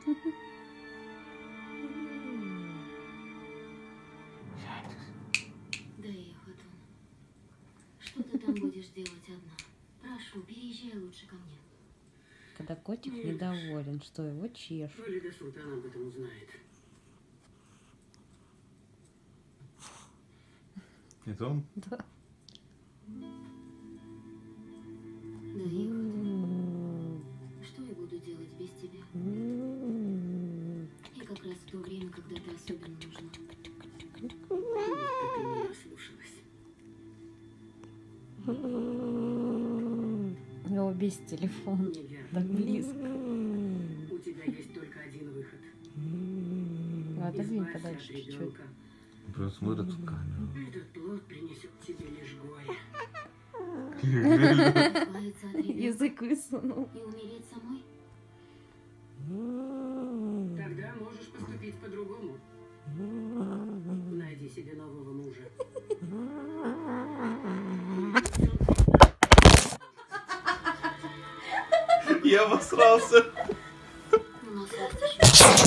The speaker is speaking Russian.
Да, я Хатун. Что ты там будешь делать одна? Прошу, переезжай лучше ко мне. Когда котик недоволен, что его чешут. Валида Султан об этом узнает. Это он? Да. Да, я Хатун. Что я буду делать без тебя? И как раз в то время, когда ты особенно нужна. Ты меня слушалась. У него без телефона. Неверно. Так близко. У тебя есть только один выход. Отодвинь Избавься подальше от чуть-чуть. ребенка. Просто смотрит в камеру. Этот плод принесет тебе лишь горе. Избавиться от ребенка Язык высунул. и умереть самой? Тогда можешь поступить по-другому. Найди себе нового мужа. Я обосрался. У нас есть еще